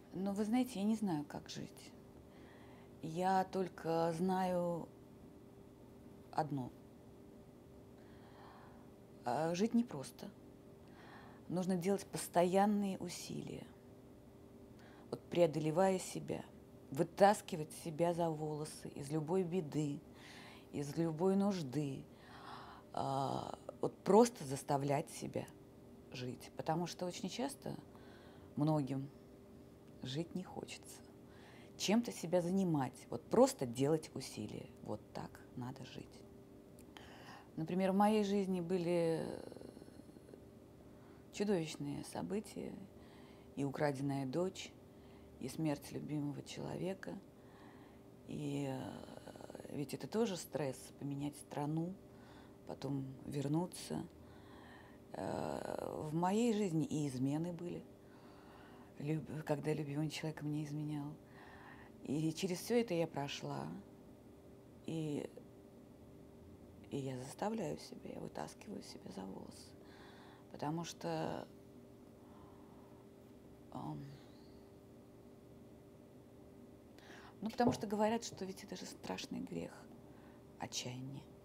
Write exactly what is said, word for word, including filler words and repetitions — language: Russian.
Но вы знаете, я не знаю, как жить. Я только знаю одно. А, жить непросто. Нужно делать постоянные усилия, вот преодолевая себя, вытаскивать себя за волосы из любой беды, из любой нужды, а, вот просто заставлять себя жить. Потому что очень часто многим жить не хочется. Чем-то себя занимать, вот просто делать усилия. Вот так надо жить. Например, в моей жизни были чудовищные события, и украденная дочь, и смерть любимого человека. И э, ведь это тоже стресс, поменять страну, потом вернуться. Э, в моей жизни и измены были, когда любимый человек мне изменял. И через все это я прошла, и, и я заставляю себя, я вытаскиваю себя за волосы. Потому что эм, ну, потому что говорят, что ведь это же страшный грех, отчаяние.